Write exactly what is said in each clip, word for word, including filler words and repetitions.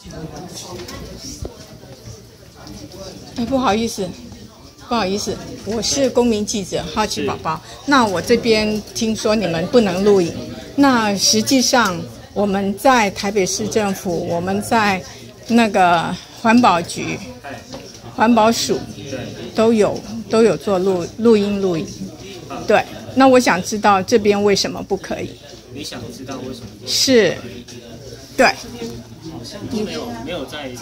哎，不好意思，不好意思，我是公民记者好奇宝宝。那我这边听说你们不能录影，那实际上我们在台北市政府，我们在那个环保局、环保署都有都有做录录音录影。对，那我想知道这边为什么不可以？ 你想知道为什么？ 是，对。 好像都没有没有在。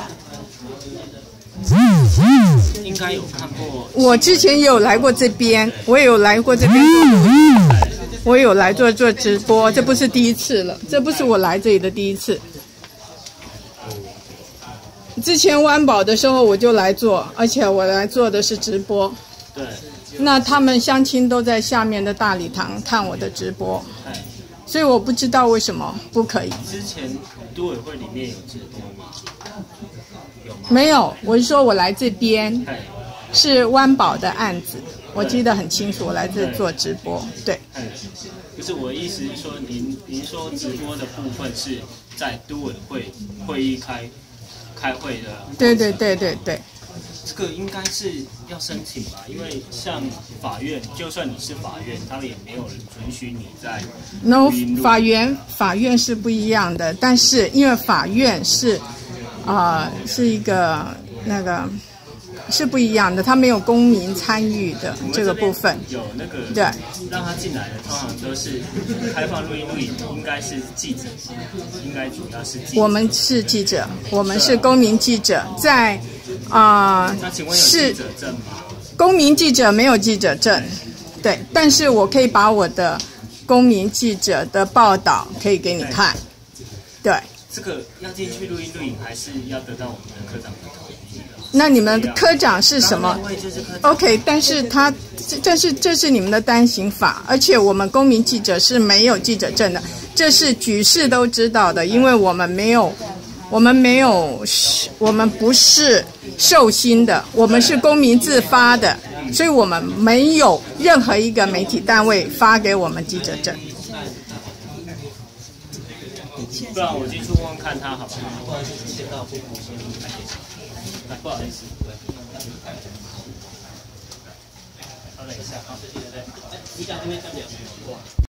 应该有看过。 我之前也有来过这边，我也有来过这边做，我有来做做直播，这不是第一次了，这不是我来这里的第一次。之前湾保的时候我就来做，而且我来做的是直播。 对。 那他们乡亲都在下面的大礼堂看我的直播，所以我不知道为什么不可以。 之前都委会里面有直播吗？ 没有，我是说我来这边是湾保的案子，我记得很清楚，我来这做直播。对。 不是我的意思是说，您您说直播的部分是在都委会会议开开会的。 对对对对对。 这个应该是要申请吧，因为像法院，就算你是法院，他们也没有允许你在。 No， 法院法院是不一样的，但是因为法院是，啊、呃，是一个那个是不一样的，它没有公民参与的这个部分。 有那个对， 让他进来的通常都是开放录音录影，应该是记者，应该主要是记者。 我们是记者，我们是公民记者，在。啊、呃， 那请问有记者证吗？ 公民记者没有记者证，对，但是我可以把我的公民记者的报道可以给你看，对。 这个要进去录音录影，还是要得到我们的科长的同意的？ 那你们科长是什么 ？OK， 但是他这是这是你们的单行法，而且我们公民记者是没有记者证的，这是举世都知道的，因为我们没有。我们没有，我们不是受薪的，我们是公民自发的，所以我们没有任何一个媒体单位发给我们记者证。 不然我进去问问看他好不好？不好意思，稍等一下啊，对对对，你讲这边这边。